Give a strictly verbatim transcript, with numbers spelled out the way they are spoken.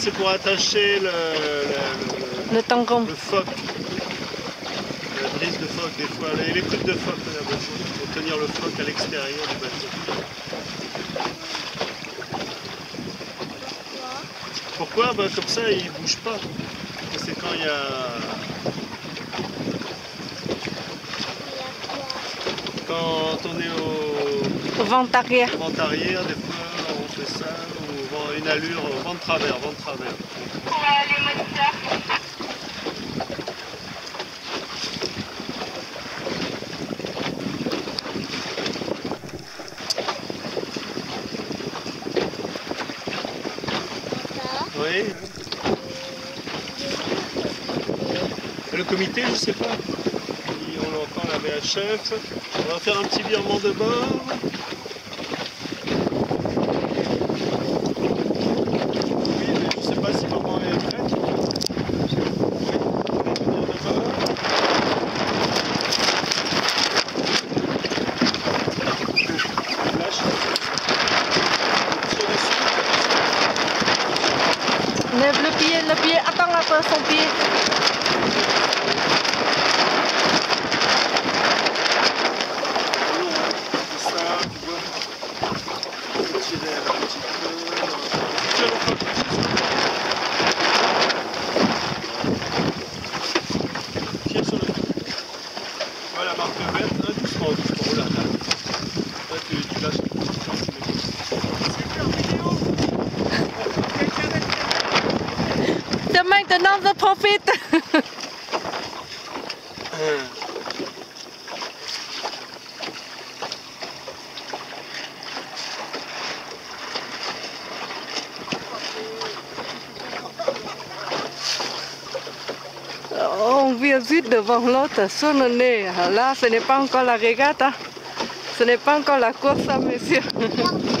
c'est pour attacher le, le, le tangon. Le phoque. La brise de phoque, des fois. Les, les coudes de phoque, on a besoin pour tenir le phoque à l'extérieur du bateau. Pourquoi? Bah, comme ça, il ne bouge pas. C'est quand il y a... Quand on est au... Au vent arrière. Au vent arrière, des fois, on fait ça. Ou une allure, vent de travers, vent de travers. Les moniteurs. Oui. Le comité, je sais pas. On a encore la V H F. On va faire un petit virement de bord. Oui, mais je sais pas si maman est prête. Lève le pied, le pied, attends un peu son pied. C'est ça, tu vois. Tirer un petit peu. Tiens le phoque. Tiens sur le phoque. Voilà, marque verte. Ah, doucement, doucement. Oh là là. Là, tu, tu lâches. The maintenance the profit. On vient juste devant l'autre, sur le nez. Là, ce n'est pas encore la régate. Ce n'est pas encore la course, monsieur.